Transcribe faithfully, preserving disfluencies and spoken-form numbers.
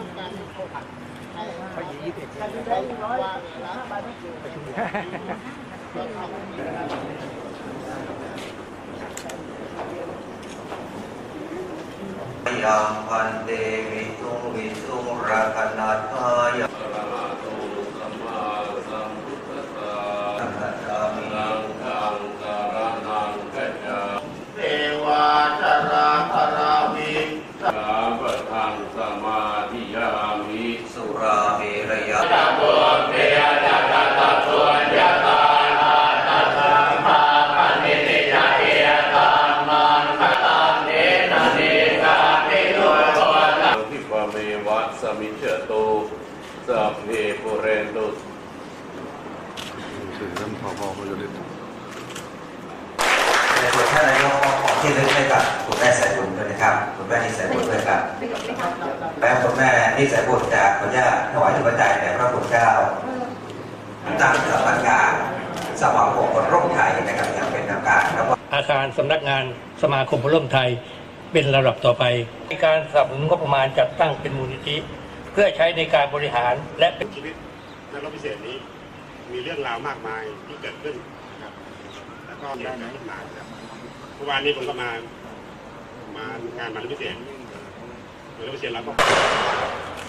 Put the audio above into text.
เขายี่สิบเอ็ดประชุมยังพันเตวิทุงวิสุงรักนัทายะระโตสัมมาสัมพุทธัสสะนัตตามินังคังสารนังกัจจาเทวาจาราภรามิสาปทังสมาธิยามิสุราเมรยะตะโกเตยะตะตะตะโกยะตานาตะตะภาปนิติยะเอตัมมันตะตันเนนะเนกาติโลโกนะทิปะเมวัสสมิจฉโตสัพเพปุเรนตุถึงท่านผอ.มาอยู่ในตัวในส่วนท่านนายกของที่ลึกให้กับคุณแม่สายบุญด้วยนะครับคุณแม่ที่สายบุญด้วยครับแล้วคุณแม่ที่สายบุญจะขออนุญาตถวายถุงปัจจัยแด่พระคุณเจ้าตั้งสำนักงานสมาคมคนร่มไทยนะครับอย่างเป็นทางการครับอาคารสำนักงานสมาคมคนร่มไทยเป็นระดับต่อไปในการสนับสนุนงบประมาณจัดตั้งเป็นมูลนิธิเพื่อใช้ในการบริหารและเป็นชีวิตนักรบพิเศษนี้มีเรื่องราวมากมายที่เกิดขึ้นนะครับแล้วก็ได้ไหมมาครับเมื่อวานนี้ผมก็มามางานมาพิเศษมาพิเศษแล้วก็